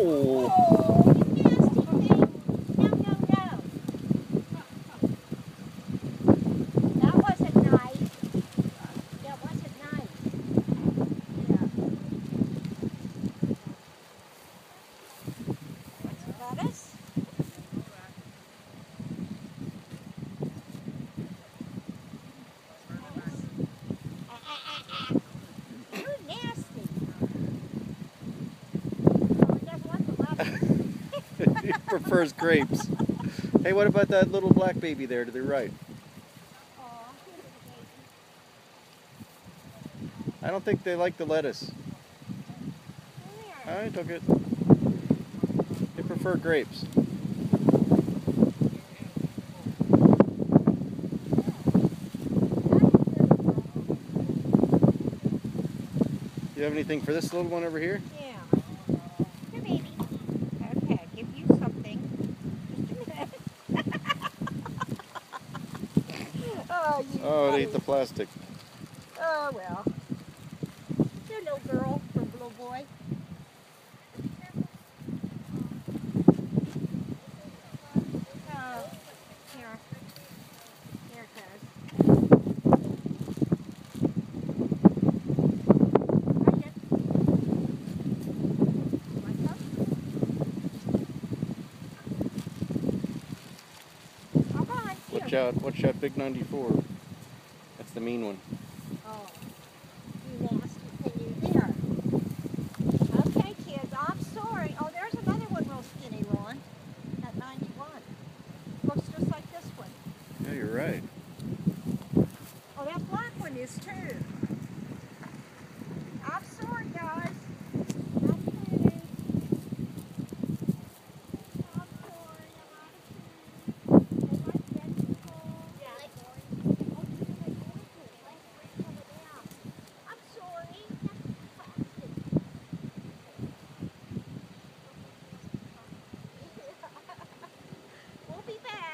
Oh! Oh, you nasty thing. No, no, no. That wasn't nice. That wasn't nice. Yeah. What's lettuce? Lettuce? You're nasty. Oh, it doesn't want the lettuce. He prefers grapes. Hey, what about that little black baby there to the right? Aw, here's the baby. I don't think they like the lettuce. Come here. I took it. They prefer grapes. You have anything for this little one over here? Yeah. Here, baby. Okay, I'll give you something. Just a minute. Oh, you. Oh, it ate the plastic. Oh, well. Here, little girl or little boy. Oh, here. Here it goes. Right here. Want some? Oh, go on. Here. Watch out, Big 94. That's the mean one. Oh, you nasty thing, you there. Okay, kids, I'm sorry. Oh, there's another one real skinny, Ron. At 91. Looks just like this one. Yeah, you're right. Oh, that black one is too. I'm sorry, guys. Not food. I'm sorry, I'm out of food. They like vegetables. Yeah. Like orange. Oh, you like oranges. Like orange over there. I'm sorry. That's plastic. We'll be back.